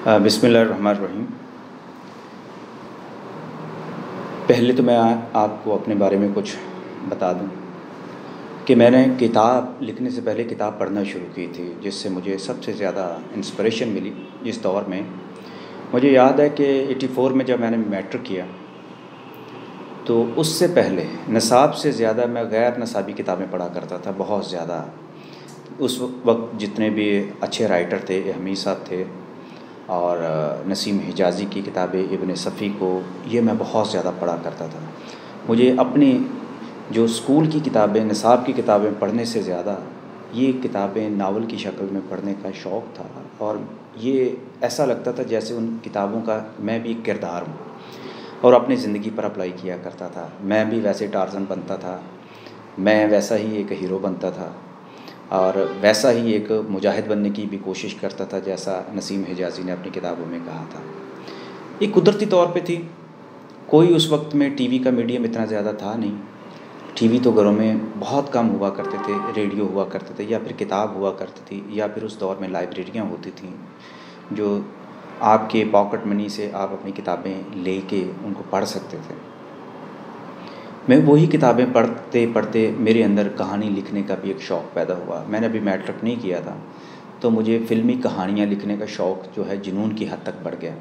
बिस्मिल्लाहिर्रहमानिर्रहीम। पहले तो मैं आपको अपने बारे में कुछ बता दूं कि मैंने किताब लिखने से पहले किताब पढ़ना शुरू की थी, जिससे मुझे सबसे ज़्यादा इंस्पिरेशन मिली इस दौर में। मुझे याद है कि 84 में जब मैंने मैट्रिक किया तो उससे पहले निसाब से ज़्यादा मैं गैर निसाबी किताबें पढ़ा करता था, बहुत ज़्यादा। उस वक्त जितने भी अच्छे राइटर थे, हमीद साहब थे और नसीम हिजाज़ी की किताबें, इब्न सफ़ी को, ये मैं बहुत ज़्यादा पढ़ा करता था। मुझे अपनी जो स्कूल की किताबें, निसाब की किताबें पढ़ने से ज़्यादा ये किताबें नावल की शक्ल में पढ़ने का शौक़ था, और ये ऐसा लगता था जैसे उन किताबों का मैं भी किरदार हूँ, और अपनी ज़िंदगी पर अप्लाई किया करता था। मैं भी वैसे टार्ज़न बनता था, मैं वैसा ही एक हीरो बनता था, और वैसा ही एक मुजाहिद बनने की भी कोशिश करता था, जैसा नसीम हिजाज़ी ने अपनी किताबों में कहा था। ये कुदरती तौर पे थी। कोई उस वक्त में टीवी का मीडियम इतना ज़्यादा था नहीं। टीवी तो घरों में बहुत कम हुआ करते थे, रेडियो हुआ करते थे, या फिर किताब हुआ करती थी, या फिर उस दौर में लाइब्रेरियाँ होती थीं जो आपके पॉकेट मनी से आप अपनी किताबें लेके उनको पढ़ सकते थे। मैं वही किताबें पढ़ते पढ़ते मेरे अंदर कहानी लिखने का भी एक शौक़ पैदा हुआ। मैंने अभी मैट्रिक नहीं किया था, तो मुझे फ़िल्मी कहानियाँ लिखने का शौक़ जो है जुनून की हद तक बढ़ गया।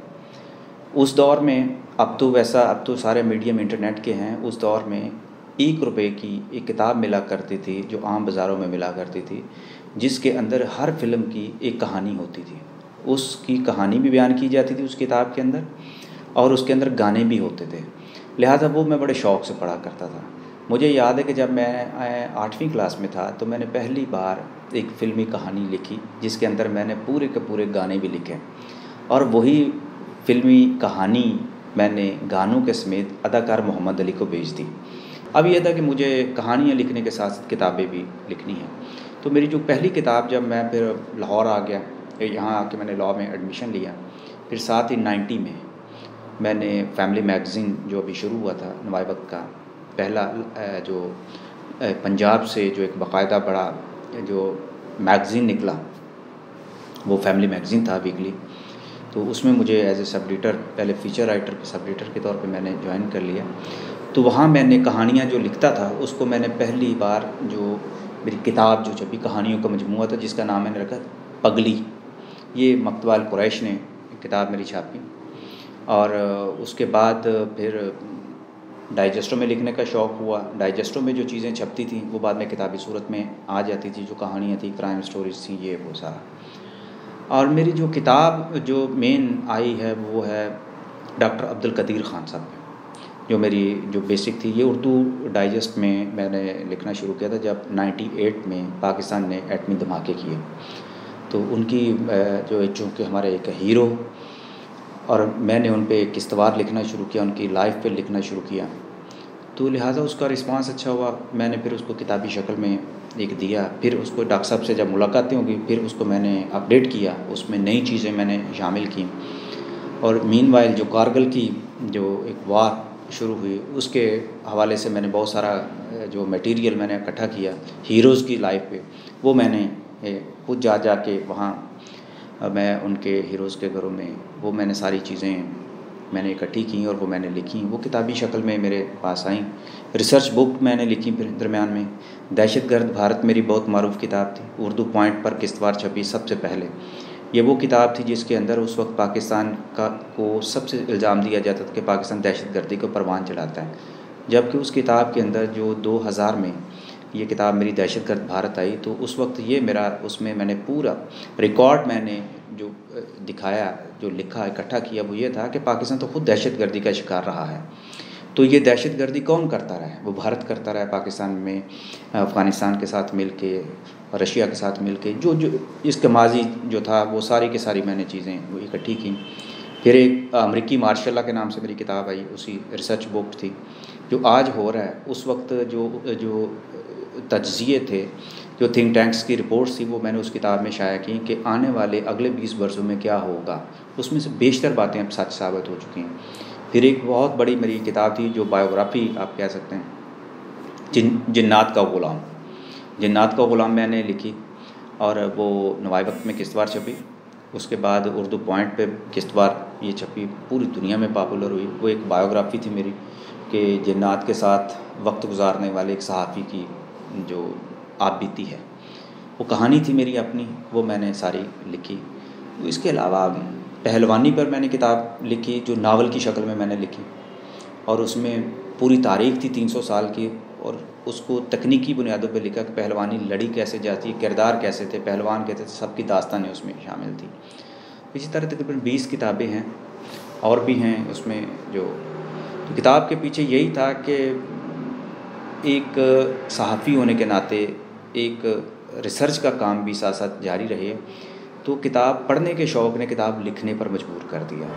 उस दौर में, अब तो सारे मीडियम इंटरनेट के हैं, उस दौर में 1 रुपये की एक किताब मिला करती थी जो आम बाज़ारों में मिला करती थी, जिसके अंदर हर फिल्म की एक कहानी होती थी। उसकी कहानी भी बयान की जाती थी उस किताब के अंदर, और उसके अंदर गाने भी होते थे। लिहाजा वो मैं बड़े शौक़ से पढ़ा करता था। मुझे याद है कि जब मैं 8वीं क्लास में था तो मैंने पहली बार एक फ़िल्मी कहानी लिखी, जिसके अंदर मैंने पूरे के पूरे गाने भी लिखे, और वही फ़िल्मी कहानी मैंने गानों के समेत अदाकार मोहम्मद अली को भेज दी। अब ये था कि मुझे कहानियाँ लिखने के साथ साथ किताबें भी लिखनी हैं। तो मेरी जो पहली किताब, जब मैं फिर लाहौर आ गया, यहाँ आके मैंने लॉ में एडमिशन लिया, फिर साथ ही 90 में मैंने फैमिली मैगज़ीन जो अभी शुरू हुआ था, नवाब वक्त का पहला जो पंजाब से जो एक बाकायदा बड़ा जो मैगज़ीन निकला, वो फैमिली मैगज़ीन था, वीकली। तो उसमें मुझे एज ए सब एडिटर, पहले फ़ीचर राइटर सब एडिटर के तौर पे मैंने ज्वाइन कर लिया। तो वहाँ मैंने कहानियाँ जो लिखता था, उसको मैंने पहली बार, जो मेरी किताब जो छपी, कहानियों का मजमूआ था, जिसका नाम मैंने रखा पगली। ये मकतबा अल कुरैश ने किताब मेरी छापी, और उसके बाद फिर डाइजेस्टों में लिखने का शौक़ हुआ। डाइजेस्टों में जो चीज़ें छपती थीं वो बाद में किताबी सूरत में आ जाती थी, जो कहानियाँ थी, क्राइम स्टोरीज़ थी, ये वो सारा। और मेरी जो किताब जो मेन आई है वो है डॉक्टर अब्दुल कदीर ख़ान साहब पे, जो मेरी जो बेसिक थी। ये उर्दू डाइजेस्ट में मैंने लिखना शुरू किया था जब 98 में पाकिस्तान ने एटमी धमाके किए। तो उनकी जो चूँकि हमारे एक हीरो, और मैंने उन पे किस्तवार लिखना शुरू किया, उनकी लाइफ पे लिखना शुरू किया, तो लिहाजा उसका रिस्पांस अच्छा हुआ। मैंने फिर उसको किताबी शक्ल में एक दिया। फिर उसको डॉक्टर साहब से जब मुलाकातें होंगी, फिर उसको मैंने अपडेट किया, उसमें नई चीज़ें मैंने शामिल की। और मीनवाइल जो कारगिल की जो एक वार शुरू हुई, उसके हवाले से मैंने बहुत सारा जो मटेरियल मैंने इकट्ठा किया हीरोज़ की लाइफ पे, वो मैंने खुद जा के वहाँ मैं उनके हीरोज़ के घरों में, वो मैंने सारी चीज़ें मैंने इकट्ठी की और वो मैंने लिखी। वो किताबी शक्ल में मेरे पास आई। रिसर्च बुक मैंने लिखी फिर दरमियान में। दहशतगर्द भारत मेरी बहुत मारूफ़ किताब थी, उर्दू पॉइंट पर किस्तवार छपी सबसे पहले। ये वो किताब थी जिसके अंदर उस वक्त पाकिस्तान को सबसे इल्ज़ाम दिया जाता था कि पाकिस्तान दहशतगर्दी को परवान चढ़ाता है, जबकि उस किताब के अंदर जो 2000 में ये किताब मेरी दहशतगर्द भारत आई, तो उस वक्त ये मेरा, उसमें मैंने पूरा रिकॉर्ड मैंने जो दिखाया, जो लिखा, इकट्ठा किया, वो ये था कि पाकिस्तान तो खुद दहशतगर्दी का शिकार रहा है। तो ये दहशतगर्दी कौन करता रहा है? वो भारत करता रहा है, पाकिस्तान में अफ़गानिस्तान के साथ मिल के, रशिया के साथ मिल के, जो इसका माजी जो था, वो सारी की सारी मैंने चीज़ें वो इकट्ठी की। फिर एक अमरीकी मार्शल लॉ के नाम से मेरी किताब आई, उसी रिसर्च बुक थी। जो आज हो रहा है, उस वक्त जो तज्ज़िये थे, जो थिंक टैंक्स की रिपोर्ट्स थी, वो मैंने उस किताब में शाया की कि आने वाले अगले 20 वर्षों में क्या होगा। उसमें से बेशतर बातें अब सच साबित हो चुकी हैं। फिर एक बहुत बड़ी मेरी किताब थी जो बायोग्राफ़ी आप कह सकते हैं, जिन्नात का ग़ुलाम मैंने लिखी, और वो नवाब वक्त में किस्तवार छपी। اس کے بعد اردو پوائنٹ پہ قسطوار یہ چھپی، پوری دنیا میں پاپولر ہوئی. وہ ایک بایوگرافی تھی میری کہ جنات کے ساتھ وقت گزارنے والے ایک صحافی کی جو آپ بیتی ہے، وہ کہانی تھی میری اپنی، وہ میں نے ساری لکھی. اس کے علاوہ پہلوانی پر میں نے کتاب لکھی جو ناول کی شکل میں نے لکھی، اور اس میں پوری تاریخ تھی 300 سال کی، اور اس کو تکنیکی بنیادوں پہ لکھا کہ پہلوانی لڑی کیسے جاتی، کردار کیسے تھے، پہلوان کیسے تھے، سب کی داستانیں اس میں شامل تھی. اسی طرح تقریباً 20 کتابیں ہیں اور بھی ہیں اس میں. جو کتاب کے پیچھے یہی تھا کہ ایک صحافی ہونے کے ناطے ایک ریسرچ کا کام بھی ساتھ ساتھ جاری رہے، تو کتاب پڑھنے کے شوق نے کتاب لکھنے پر مجبور کر دیا.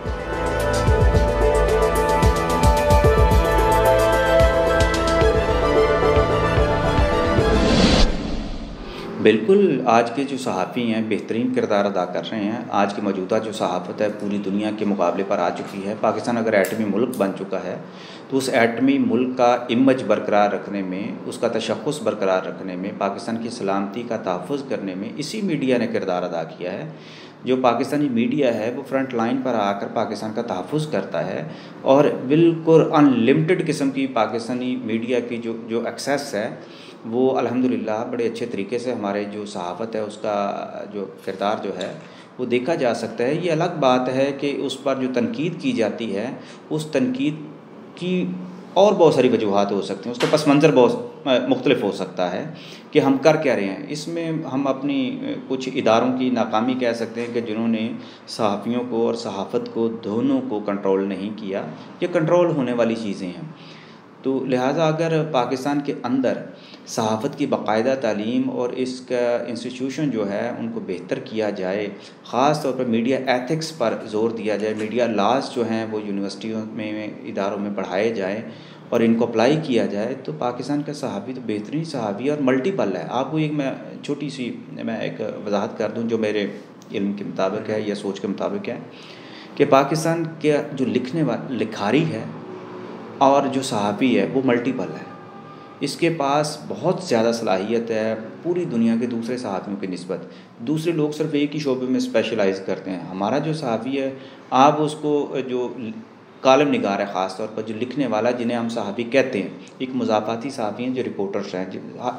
بالکل، آج کے جو صحافی ہیں بہترین کردار ادا کر رہے ہیں. آج کی موجودہ جو صحافت ہے پوری دنیا کے مقابلے پر آ چکی ہے. پاکستان اگر ایٹمی ملک بن چکا ہے تو اس ایٹمی ملک کا امیج برقرار رکھنے میں، اس کا تشخص برقرار رکھنے میں، پاکستان کی سلامتی کا تحفظ کرنے میں اسی میڈیا نے کردار ادا کیا ہے. جو پاکستانی میڈیا ہے وہ فرنٹ لائن پر آ کر پاکستان کا تحفظ کرتا ہے، اور بالکل ان لمٹڈ قسم کی پاکستانی میڈیا کی جو ایکسیس ہے وہ الحمدللہ بڑے اچھے طریقے سے ہمارے جو صحافت ہے اس کا جو کردار جو ہے وہ دیکھا جا سکتا ہے. یہ الگ بات ہے کہ اس پر جو تنقید کی جاتی ہے اس تنقید کی اور بہت ساری وجوہات ہو سکتی ہیں، اس کا پس منظر بہت مختلف ہو سکتا ہے کہ ہم کر کیا رہے ہیں. اس میں ہم اپنی کچھ اداروں کی ناکامی کہہ سکتے ہیں کہ جنہوں نے صحافیوں کو اور صحافت کو دونوں کو کنٹرول نہیں کیا. یہ کنٹرول ہونے والی چیزیں ہیں. تو لہٰذا اگر پاکستان کے اندر صحافت کی باقاعدہ تعلیم اور اس کا انسٹیٹیوشن جو ہے ان کو بہتر کیا جائے، خاص طور پر میڈیا ایتھکس پر زور دیا جائے، میڈیا لاز جو ہیں وہ یونیورسٹیوں میں اداروں میں پڑھائے جائیں اور ان کو اپلائی کیا جائے، تو پاکستان کا صحافی تو بہترین صحافی اور ملٹیپل ہے. آپ کو ایک میں چھوٹی سی میں ایک وضاحت کر دوں جو میرے علم کے مطابق ہے یا سوچ کے مطابق ہے کہ پاکستان کے جو لکھاری ہے اور جو صحافی ہے وہ ملٹیپل ہے. اس کے پاس بہت زیادہ صلاحیت ہے پوری دنیا کے دوسرے صحافیوں کی نسبت. دوسرے لوگ صرف ایک ہی شعبے میں اسپیشلائز کرتے ہیں. ہمارا جو صحافی ہے آپ اس کو جو کالم نگار ہے، خاص طور پر جو لکھنے والا جنہیں ہم صحافی کہتے ہیں، ایک مضافاتی صحافی ہیں جو رپورٹرز ہیں.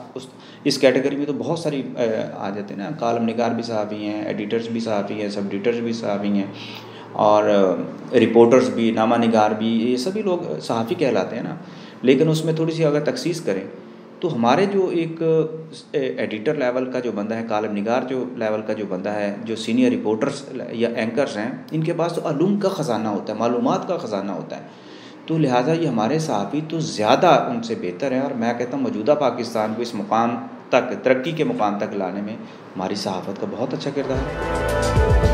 اس کیٹیگری میں تو بہت ساری آ جاتے ہیں نا، کالم نگار بھی صحافی ہیں، ایڈیٹرز بھی صحافی ہیں، سب ایڈیٹرز بھی صحافی ہیں، اور رپورٹرز بھی، نامہ نگار بھی، یہ سبھی لوگ صحافی کہلاتے ہیں نا. لیکن اس میں تھوڑی سی اگر تخصیص کریں تو ہمارے جو ایک ایڈیٹر لیول کا جو بندہ ہے، کالم نگار جو لیول کا جو بندہ ہے، جو سینئر رپورٹرز یا اینکرز ہیں، ان کے پاس تو علوم کا خزانہ ہوتا ہے، معلومات کا خزانہ ہوتا ہے. تو لہٰذا یہ ہمارے صحافی تو زیادہ ان سے بہتر ہیں، اور میں کہتا ہوں موجودہ پاکستان کو اس مقام تک، ترقی کے مقام تک لانے میں ہماری صحافت کا بہت اچھا کردار ہے.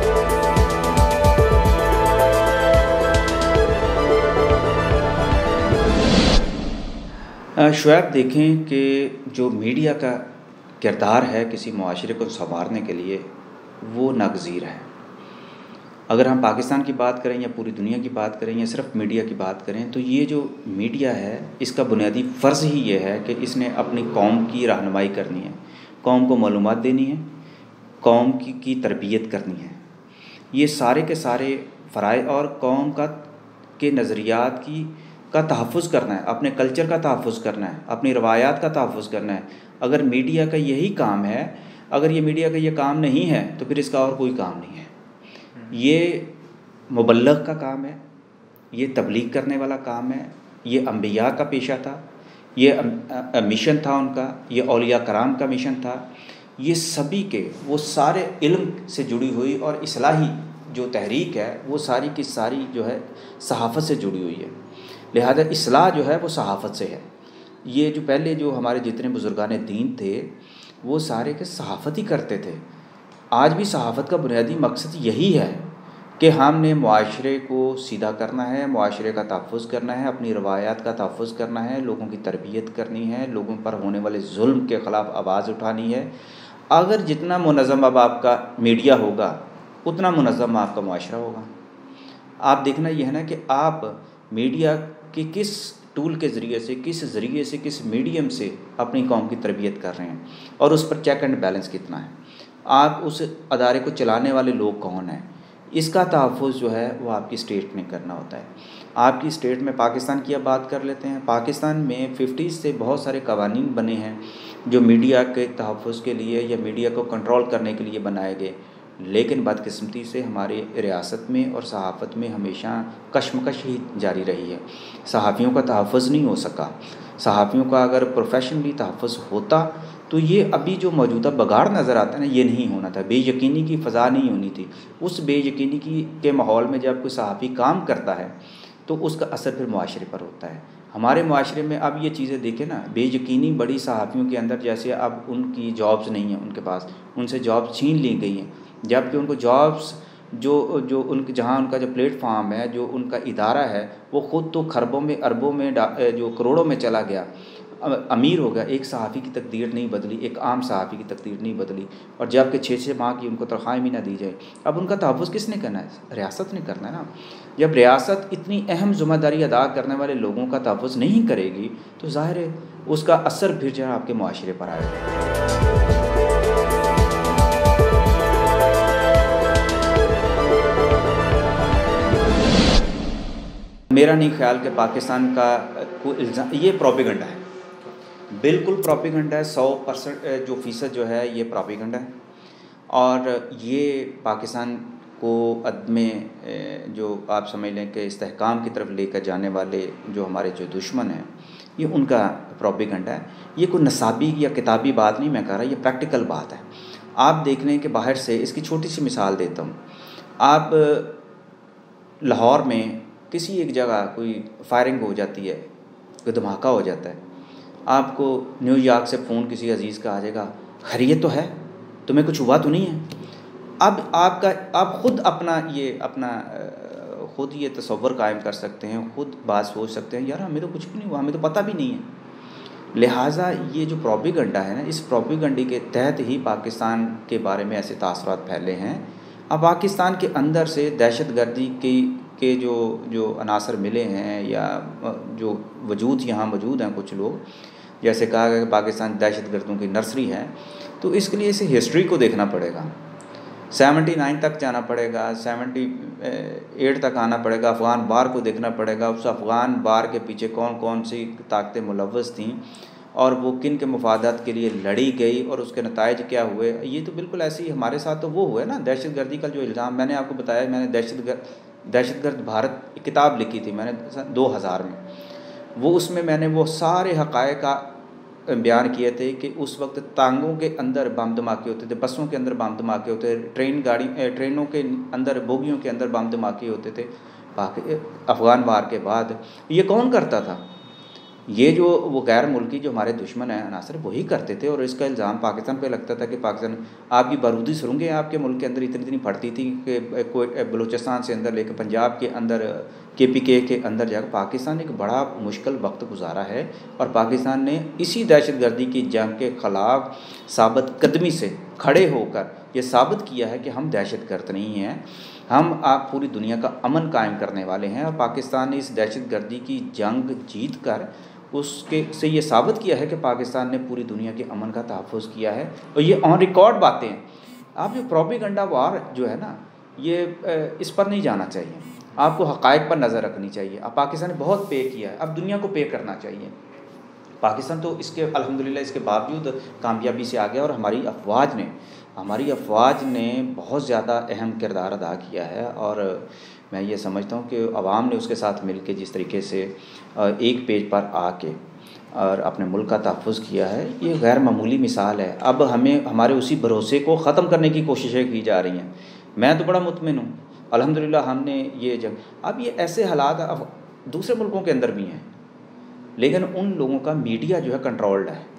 شعیب دیکھیں کہ جو میڈیا کا کردار ہے کسی معاشرے کو سنوارنے کے لیے وہ ناگزیر ہے. اگر ہم پاکستان کی بات کریں یا پوری دنیا کی بات کریں یا صرف میڈیا کی بات کریں تو یہ جو میڈیا ہے اس کا بنیادی فرض ہی یہ ہے کہ اس نے اپنی قوم کی رہنمائی کرنی ہے، قوم کو معلومات دینی ہے، قوم کی تربیت کرنی ہے. یہ سارے کے سارے فرائض، اور قوم کے نظریات کا تحفظ کرنا ہے، اپنے کلچر کا تحفظ کرنا ہے، اپنی روایات کا تحفظ کرنا ہے. اگر میڈیا کا یہی کام ہے، اگر یہ میڈیا کا یہ کام نہیں ہے تو پھر اس کا اور کوئی کام نہیں ہے. یہ مبلغ کا کام ہے، یہ تبلیغ کرنے والا کام ہے، یہ انبیاء کا پیشہ تھا، یہ مشن تھا ان کا، یہ اولیاء کرام کا مشن تھا. یہ سبھی کے وہ سارے علم سے جڑی ہوئی اور اصلاحی جو تحریک ہے وہ ساری کی ساری جو ہے صحافت سے جڑی ہوئی ہے. لہذا اصلاح جو ہے وہ صحافت سے ہے. یہ جو پہلے جو ہمارے جتنے بزرگان دین تھے وہ سارے کے صحافت ہی کرتے تھے. آج بھی صحافت کا بنیادی مقصد یہی ہے کہ ہم نے معاشرے کو سیدھا کرنا ہے، معاشرے کا تحفظ کرنا ہے، اپنی روایات کا تحفظ کرنا ہے، لوگوں کی تربیت کرنی ہے، لوگوں پر ہونے والے ظلم کے خلاف آواز اٹھانی ہے. اگر جتنا منظم اب آپ کا میڈیا ہوگا اتنا منظم آپ کا معاشرہ ہوگا. آپ دیکھنا یہ ہے نا کہ آپ میڈیا کے کس ٹول کے ذریعے سے کس میڈیم سے اپنی قوم کی تربیت کر رہے ہیں اور اس پر چیک اینڈ بیلنس کتنا ہے. آپ اس ادارے کو چلانے والے لوگ کون ہیں، اس کا تحفظ جو ہے وہ آپ کی اسٹیٹ نے کرنا ہوتا ہے۔ آپ کی اسٹیٹ میں پاکستان کی اب بات کر لیتے ہیں۔ پاکستان میں 50 سے بہت سارے قوانین بنے ہیں جو میڈیا کے تحفظ کے لیے یا میڈیا کو کنٹرول کرنے کے لیے بنائے گئے، لیکن بدقسمتی سے ہماری ریاست میں اور صحافت میں ہمیشہ کشمکش ہی جاری رہی ہے۔ صحافیوں کا تحفظ نہیں ہو سکا۔ صحافیوں کا اگر پروفیشنلی تحفظ ہوتا تو یہ ابھی جو موجودہ بگاڑ نظر آتا ہے نا، یہ نہیں ہونا تھا۔ بے یقینی کی فضا نہیں ہونی تھی۔ اس بے یقینی کے ماحول میں جب کوئی صحافی کام کرتا ہے تو اس کا اثر پھر معاشرے پر ہوتا ہے۔ ہمارے معاشرے میں اب یہ چیزیں دیکھیں نا، بے یقینی بڑی صحافیوں کے اندر، جیسے اب ان کی جابز نہیں ہیں ان کے پاس، ان سے جاب چھین لی گئی ہیں، جبکہ ان کو جابز جو ان کے جہاں ان کا جو پلیٹ فارم ہے، جو ان کا ادارہ ہے، وہ خود تو خربوں میں اربوں میں جو کروڑوں میں چلا گیا، امیر ہو گیا، ایک صحافی کی تقدیر نہیں بدلی، ایک عام صحافی کی تقدیر نہیں بدلی، اور جب کہ 6 ماہ کی ان کو تنخواہیں بھی نہ دی جائے۔ اب ان کا تحفظ کس نے کرنا ہے؟ ریاست نے کرنا ہے نا۔ جب ریاست اتنی اہم ذمہ داری ادا کرنے والے لوگوں کا تحفظ نہیں کرے گی تو ظاہر ہے اس کا اثر پھر جو ہے آپ کے معاشرے پر آئے گا۔ میرا نہیں خیال کہ پاکستان کا کوئی الزام، یہ پروپیگنڈا ہے، بالکل پروپیگنڈا ہے، 100% جو فیصد جو ہے یہ پروپیگنڈا ہے، اور یہ پاکستان کو عدم جو آپ سمجھ لیں کہ استحکام کی طرف لے کر جانے والے جو ہمارے جو دشمن ہیں، یہ ان کا پروپیگنڈا ہے۔ یہ کوئی نصابی یا کتابی بات نہیں میں کہہ رہا، یہ پریکٹیکل بات ہے۔ آپ دیکھ لیں کہ باہر سے، اس کی چھوٹی سی مثال دیتا ہوں، آپ لاہور میں کسی ایک جگہ کوئی فائرنگ ہو جاتی ہے، کوئی دھماکہ ہو جاتا ہے، آپ کو نیو یارک سے فون کسی عزیز کا آ جائے گا، خیریت تو ہے، تمہیں کچھ ہوا تو نہیں ہے؟ اب آپ خود خود یہ تصور قائم کر سکتے ہیں، خود بات سوچ سکتے ہیں، یار ہمیں تو کچھ بھی نہیں ہوا، ہمیں تو پتہ بھی نہیں ہے۔ لہٰذا یہ جو پروپیگنڈا ہے نا، اس پروپیگنڈے کے تحت ہی پاکستان کے بارے میں ایسے تاثرات پھیلے ہیں۔ اب پاکستان کے اندر سے دہشت گردی کے جو عناصر ملے ہیں، یا جو وجود یہاں موجود ہیں، کچھ لوگ جیسے کہا گیا کہ پاکستان دہشت گردوں کی نرسری ہے، تو اس کے لیے اسے ہسٹری کو دیکھنا پڑے گا، 79 تک جانا پڑے گا، 78 تک آنا پڑے گا، افغان وار کو دیکھنا پڑے گا، اس افغان وار کے پیچھے کون کون سی طاقتیں ملوث تھیں اور وہ کن کے مفادات کے لیے لڑی گئی اور اس کے نتائج کیا ہوئے۔ یہ تو بالکل ایسے ہی ہمارے ساتھ تو وہ ہوا ہے نا، دہشت گردی کا جو الزام میں نے آپ کو بتایا، میں نے دہشت گرد بھارت ایک کتاب لکھی تھی میں نے 2000 میں، وہ اس میں نے وہ سارے حقائق بیان کیے تھے کہ اس وقت ٹانگوں کے اندر بم دھماکے ہوتے تھے، بسوں کے اندر بم دھماکے ہوتے تھے، ٹرینوں کے اندر، بوگیوں کے اندر بم دھماکے ہوتے تھے افغان وار کے بعد۔ یہ کون کرتا تھا؟ یہ جو وہ غیر ملکی جو ہمارے دشمن ہیں عناصر، وہی کرتے تھے، اور اس کا الزام پاکستان پہ لگتا تھا کہ پاکستان، آپ کی بارودی سرنگیں آپ کے ملک کے اندر اتنی پھٹتی تھی کہ کوئی بلوچستان سے اندر لے کے پنجاب کے اندر، KPK کے اندر جا کر پاکستان نے ایک بڑا مشکل وقت گزارا ہے، اور پاکستان نے اسی دہشت گردی کی جنگ کے خلاف ثابت قدمی سے کھڑے ہو کر یہ ثابت کیا ہے کہ ہم دہشت گرد نہیں ہیں، ہم آپ پوری دنیا کا امن قائم کرنے والے ہیں، اور پاکستان نے اس دہشت گردی کی جنگ جیت کر اس کے سے یہ ثابت کیا ہے کہ پاکستان نے پوری دنیا کے امن کا تحفظ کیا ہے، اور یہ آن ریکارڈ باتیں ہیں۔ آپ جو پروپیگنڈا وار جو ہے نا، یہ اس پر نہیں جانا چاہیے، آپ کو حقائق پر نظر رکھنی چاہیے۔ اب پاکستان نے بہت پے کیا ہے، اب دنیا کو پے کرنا چاہیے۔ پاکستان تو اس کے الحمدللہ اس کے باوجود کامیابی سے آ گیا، اور ہماری افواج نے بہت زیادہ اہم کردار ادا کیا ہے، اور میں یہ سمجھتا ہوں کہ عوام نے اس کے ساتھ مل کے جس طریقے سے ایک پیج پر آ کے اور اپنے ملک کا تحفظ کیا ہے، یہ غیر معمولی مثال ہے۔ اب ہمارے اسی بھروسے کو ختم کرنے کی کوششیں کی جا رہی ہیں۔ میں تو بڑا مطمئن ہوں، الحمدللہ ہم نے یہ اب یہ ایسے حالات اب دوسرے ملکوں کے اندر بھی ہیں، لیکن ان لوگوں کا میڈیا جو ہے کنٹرولڈ ہے،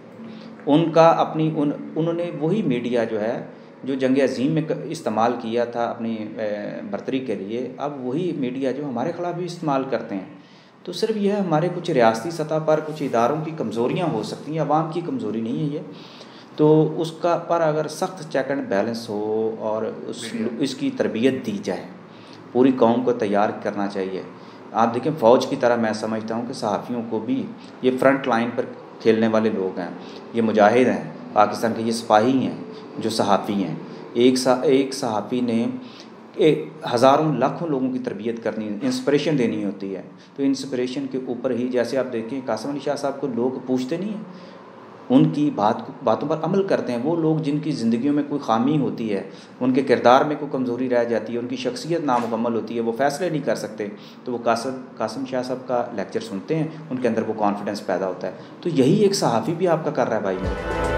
انہوں نے وہی میڈیا جو ہے جو جنگ عظیم میں استعمال کیا تھا اپنی برتری کے لیے، اب وہی میڈیا جو ہمارے خلاف بھی استعمال کرتے ہیں۔ تو صرف یہ ہے ہمارے کچھ ریاستی سطح پر کچھ اداروں کی کمزوریاں ہو سکتی ہیں، عوام کی کمزوری نہیں ہے یہ، تو اس کا پر اگر سخت چیک اینڈ بیلنس ہو اور اس کی تربیت دی جائے، پوری قوم کو تیار کرنا چاہیے۔ آپ دیکھیں فوج کی طرح میں سمجھتا ہوں کہ صحافیوں کو بھی، یہ فرنٹ لائن پر کھیلنے والے لوگ ہیں، یہ مجاہد ہیں، پاکستان کے یہ سپاہی ہیں جو صحافی ہیں، ایک صحافی نے ہزاروں لاکھوں لوگوں کی تربیت کرنی، انسپریشن دینی ہوتی ہے، تو انسپریشن کے اوپر ہی جیسے آپ دیکھیں قاسم علی شاہ صاحب کو لوگ پوچھتے نہیں ہیں، ان کی باتوں پر عمل کرتے ہیں۔ وہ لوگ جن کی زندگیوں میں کوئی خامی ہوتی ہے، ان کے کردار میں کوئی کمزوری رہ جاتی ہے، ان کی شخصیت نامکمل ہوتی ہے، وہ فیصلے نہیں کر سکتے، تو وہ قاسم شاہ صاحب کا لیکچر سنتے ہیں، ان کے اندر وہ کانفیڈنس پیدا ہوتا ہے۔ تو یہی ایک صحافی بھی آپ کا کر رہا ہے بھائی میرے۔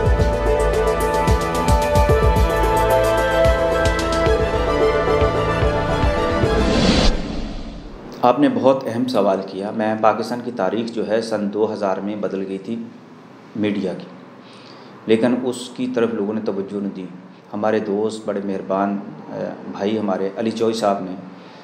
آپ نے بہت اہم سوال کیا۔ میں پاکستان کی تاریخ جو ہے سن 2000 میں بدل گئی تھی میڈیا کی، لیکن اس کی طرف لوگوں نے توجہ نہیں دی۔ ہمارے دوست بڑے مہربان بھائی ہمارے علی چوئی صاحب نے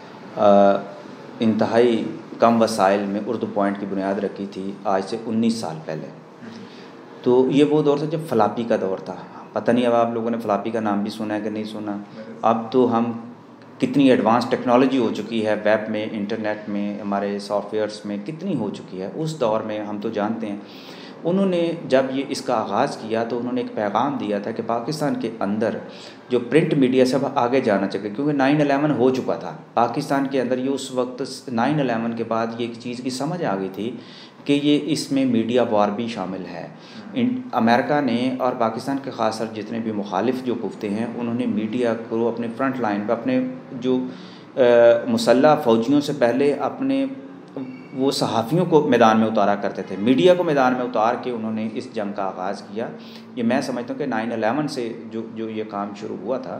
انتہائی کم وسائل میں اردو پوائنٹ کی بنیاد رکھی تھی آج سے 19 سال پہلے۔ تو یہ وہ دور تھا جب فلاپی کا دور تھا۔ پتہ نہیں اب آپ لوگوں نے فلاپی کا نام بھی سنا ہے کہ نہیں سنا۔ اب تو ہم کتنی ایڈوانس ٹیکنالوجی ہو چکی ہے، ویب میں، انٹرنیٹ میں، ہمارے سافٹ ویئرس میں کتنی ہو چکی ہے۔ اس دور میں ہم تو جانتے ہیں، انہوں نے جب یہ اس کا آغاز کیا تو انہوں نے ایک پیغام دیا تھا کہ پاکستان کے اندر جو پرنٹ میڈیا سے آگے جانا چاہیے، کیونکہ 9/11 ہو چکا تھا پاکستان کے اندر۔ یہ اس وقت 9/11 کے بعد یہ ایک چیز کی سمجھ آ گئی تھی کہ یہ اس میں میڈیا وار بھی شامل ہے۔ امریکہ نے اور پاکستان کے خاص طور جتنے بھی مخالف جو قوتیں ہیں، انہوں نے میڈیا کو اپنے فرنٹ لائن پہ، اپنے جو مسلح فوجیوں سے پہلے اپنے وہ صحافیوں کو میدان میں اتارا کرتے تھے، میڈیا کو میدان میں اتار کے انہوں نے اس جنگ کا آغاز کیا۔ یہ میں سمجھتا ہوں کہ 9/11 سے جو یہ کام شروع ہوا تھا،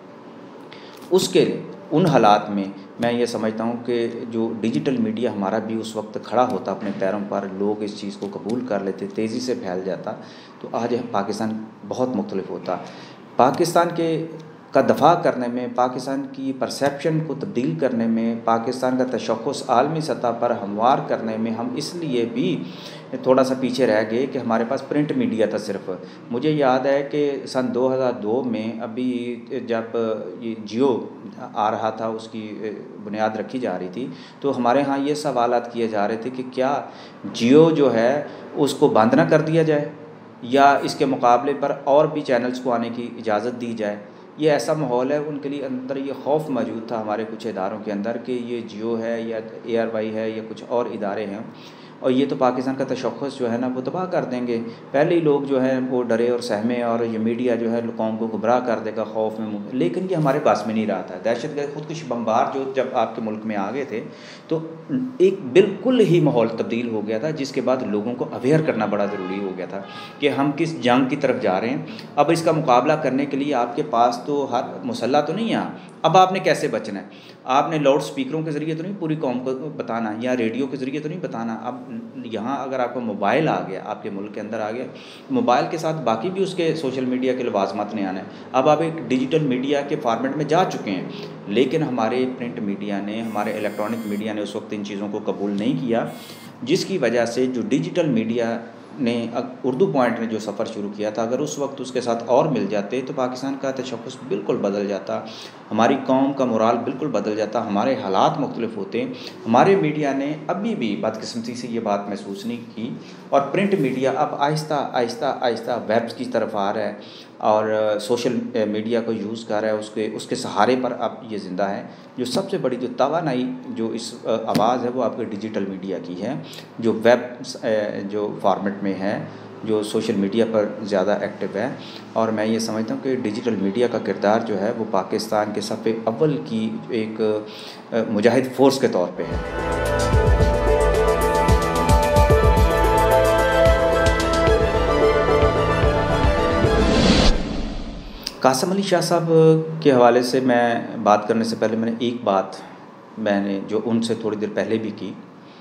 اس کے ان حالات میں یہ سمجھتا ہوں کہ جو ڈیجیٹل میڈیا ہمارا بھی اس وقت کھڑا ہوتا اپنے پیروں پر، لوگ اس چیز کو قبول کر لیتے، تیزی سے پھیل جاتا، تو آج پاکستان بہت مختلف ہوتا۔ پاکستان کا دفاع کرنے میں، پاکستان کی پرسیپشن کو تبدیل کرنے میں، پاکستان کا تشخص عالمی سطح پر ہموار کرنے میں ہم اس لیے بھی تھوڑا سا پیچھے رہ گئے کہ ہمارے پاس پرنٹ میڈیا تھا صرف۔ مجھے یاد ہے کہ سن 2002 میں ابھی جب یہ جیو آ رہا تھا، اس کی بنیاد رکھی جا رہی تھی، تو ہمارے ہاں یہ سوالات کیے جا رہے تھے کہ کیا جیو جو ہے اس کو بند نہ کر دیا جائے، یا اس کے مقابلے پر اور بھی چینلز کو آنے کی اجازت دی جائے۔ یہ ایسا ماحول ہے، ان کے لیے اندر یہ خوف موجود تھا ہمارے کچھ اداروں کے اندر کہ یہ جیو ہے یا ARY ہے یا کچھ اور ادارے ہیں، اور یہ تو پاکستان کا تشخص جو ہے نا وہ تباہ کر دیں گے۔ پہلے ہی لوگ جو ہیں وہ ڈرے اور سہمے، اور یہ میڈیا جو ہے قوم کو گمراہ کر دے گا خوف میں۔ لیکن یہ ہمارے پاس میں نہیں رہا تھا۔ دہشت گرد خودکش بمبار جو جب آپ کے ملک میں آ گئے تھے، تو ایک بالکل ہی ماحول تبدیل ہو گیا تھا، جس کے بعد لوگوں کو اویئر کرنا بڑا ضروری ہو گیا تھا کہ ہم کس جنگ کی طرف جا رہے ہیں۔ اب اس کا مقابلہ کرنے کے لیے آپ کے پاس تو ہر مسلح تو نہیں ہے، اب آپ نے کیسے بچنا ہے؟ آپ نے لاؤڈ سپیکروں کے ذریعے تو نہیں پوری قوم کو بتانا، یا ریڈیو کے ذریعے تو نہیں بتانا۔ اب یہاں اگر آپ کو موبائل آ گیا، آپ کے ملک کے اندر آ گیا، موبائل کے ساتھ باقی بھی اس کے سوشل میڈیا کے لوازمات نے آنا ہے۔ اب آپ ایک ڈیجیٹل میڈیا کے فارمیٹ میں جا چکے ہیں، لیکن ہمارے پرنٹ میڈیا نے، ہمارے الیکٹرانک میڈیا نے اس وقت ان چیزوں کو قبول نہیں کیا، جس کی وجہ سے جو ڈیجیٹل میڈیا نے اردو پوائنٹ نے جو سفر شروع کیا تھا، اگر اس وقت اس کے ساتھ اور مل جاتے تو پاکستان کا تشخص بالکل بدل جاتا، ہماری قوم کا مورال بالکل بدل جاتا، ہمارے حالات مختلف ہوتے۔ ہمارے میڈیا نے ابھی بھی بدقسمتی سے یہ بات محسوس نہیں کی، اور پرنٹ میڈیا اب آہستہ آہستہ ویبس کی طرف آ رہا ہے اور سوشل میڈیا کو یوز کر رہا ہے، اس کے سہارے پر اب یہ زندہ ہے۔ جو سب سے بڑی جو توانائی جو اس آواز ہے وہ آپ کے ڈیجیٹل میڈیا کی ہے، جو ویب جو فارمیٹ میں ہے، جو سوشل میڈیا پر زیادہ ایکٹیو ہے۔ اور میں یہ سمجھتا ہوں کہ ڈیجیٹل میڈیا کا کردار جو ہے وہ پاکستان کے صف اول کی ایک مجاہد فورس کے طور پہ ہے۔ قاسم علی شاہ صاحب کے حوالے سے میں بات کرنے سے پہلے میں نے ایک بات میں نے جو ان سے تھوڑی دیر پہلے بھی کی،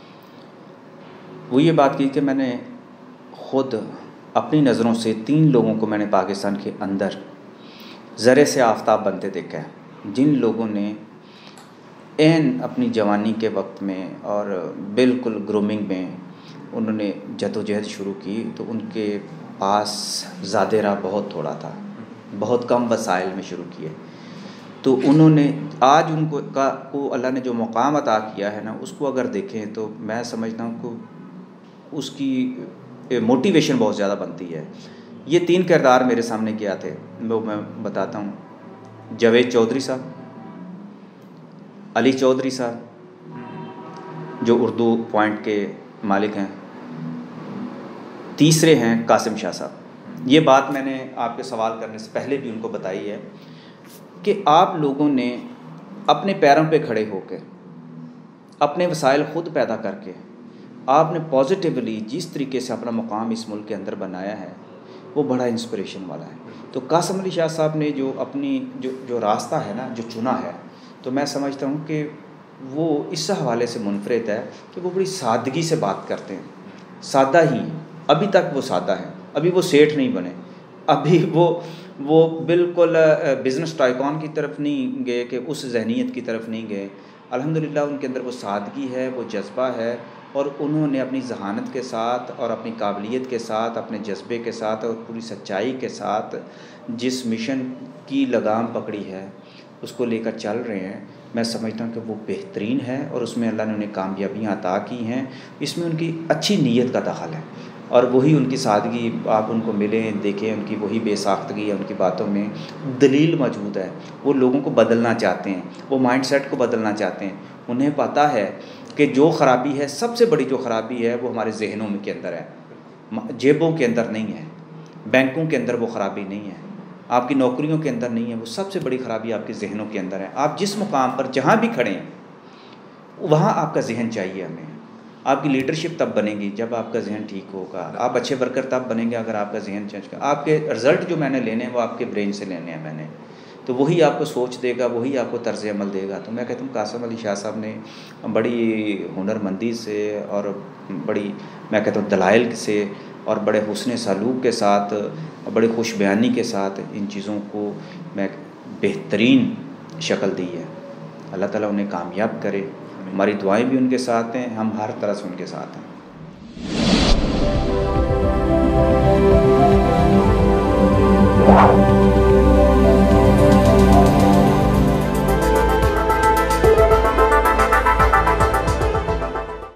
وہ یہ بات کی کہ میں نے خود اپنی نظروں سے 3 لوگوں کو میں نے پاکستان کے اندر ذرے سے آفتاب بنتے دیکھا ہے، جن لوگوں نے اپنی جوانی کے وقت میں اور بالکل گرومنگ میں انہوں نے جدوجہد شروع کی، تو ان کے پاس زاد راہ بہت تھوڑا تھا، بہت کم وسائل میں شروع کیے، تو انہوں نے آج ان کو اللہ نے جو مقام عطا کیا ہے نا، اس کو اگر دیکھیں تو میں سمجھتا ہوں کہ اس کی موٹیویشن بہت زیادہ بنتی ہے۔ یہ 3 کردار میرے سامنے کیا تھے، وہ میں بتاتا ہوں۔ جاوید چودھری صاحب، علی چودھری صاحب جو اردو پوائنٹ کے مالک ہیں، تیسرے ہیں قاسم شاہ صاحب۔ یہ بات میں نے آپ کے سوال کرنے سے پہلے بھی ان کو بتائی ہے کہ آپ لوگوں نے اپنے پیروں پہ کھڑے ہو کے، اپنے وسائل خود پیدا کر کے، آپ نے پازیٹیولی جس طریقے سے اپنا مقام اس ملک کے اندر بنایا ہے وہ بڑا انسپریشن والا ہے۔ تو قاسم علی شاہ صاحب نے جو اپنی جو راستہ ہے نا جو چنا ہے، تو میں سمجھتا ہوں کہ وہ اس حوالے سے منفرد ہے کہ وہ بڑی سادگی سے بات کرتے ہیں، سادہ ہی، ابھی تک وہ سادہ ہیں، ابھی وہ سیٹھ نہیں بنے، ابھی وہ بالکل بزنس ٹائکون کی طرف نہیں گئے کہ اس ذہنیت کی طرف نہیں گئے۔ الحمدللہ ان کے اندر وہ سادگی ہے، وہ جذبہ ہے، اور انہوں نے اپنی ذہانت کے ساتھ اور اپنی قابلیت کے ساتھ، اپنے جذبے کے ساتھ اور پوری سچائی کے ساتھ جس مشن کی لگام پکڑی ہے اس کو لے کر چل رہے ہیں۔ میں سمجھتا ہوں کہ وہ بہترین ہے اور اس میں اللہ نے انہیں کامیابیاں عطا کی ہیں۔ اس میں ان کی اچھی نیت کا دخل ہے، اور وہی ان کی سادگی، آپ ان کو ملیں دیکھیں، ان کی وہی بے ساختگی ہے، ان کی باتوں میں دلیل موجود ہے۔ وہ لوگوں کو بدلنا چاہتے ہیں، وہ مائنڈ سیٹ کو بدلنا چاہتے ہیں۔ انہیں پتہ ہے کہ جو خرابی ہے، سب سے بڑی جو خرابی ہے وہ ہمارے ذہنوں کے اندر ہے، جیبوں کے اندر نہیں ہے، بینکوں کے اندر وہ خرابی نہیں ہے، آپ کی نوکریوں کے اندر نہیں ہے، وہ سب سے بڑی خرابی آپ کے ذہنوں کے اندر ہے۔ آپ جس مقام پر جہاں بھی کھڑے ہیں وہاں آپ کا ذہن چاہیے ہمیں۔ آپ کی لیڈرشپ تب بنے گی جب آپ کا ذہن ٹھیک ہوگا، آپ اچھے ورکر تب بنیں گے اگر آپ کا ذہن چینج کرے۔ آپ کے رزلٹ جو میں نے لینے ہیں وہ آپ کے برین سے لینے ہیں میں نے، تو وہی آپ کو سوچ دے گا، وہی آپ کو طرز عمل دے گا۔ تو میں کہتا ہوں قاسم علی شاہ صاحب نے بڑی ہنرمندی سے اور بڑی، میں کہتا ہوں دلائل سے اور بڑے حسن سلوک کے ساتھ اور بڑے خوش بیانی کے ساتھ ان چیزوں کو میں بہترین شکل دی ہے۔ اللہ تعالیٰ انہیں کامیاب کرے۔ ہماری دعائیں بھی ان کے ساتھ ہیں، ہم ہر طرح سے ان کے ساتھ ہیں۔